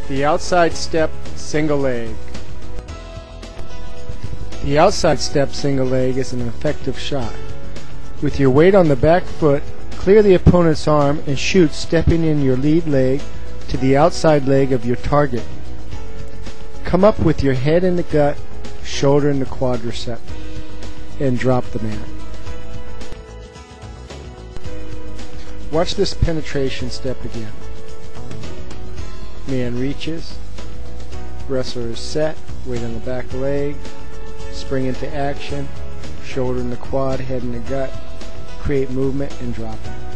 The outside step single leg. The outside step single leg is an effective shot. With your weight on the back foot, clear the opponent's arm and shoot, stepping in your lead leg to the outside leg of your target. Come up with your head in the gut, shoulder in the quadricep, and drop the man. Watch this penetration step again. Man reaches, wrestler is set, weight on the back leg, spring into action, shoulder in the quad, head in the gut, create movement, and drop it.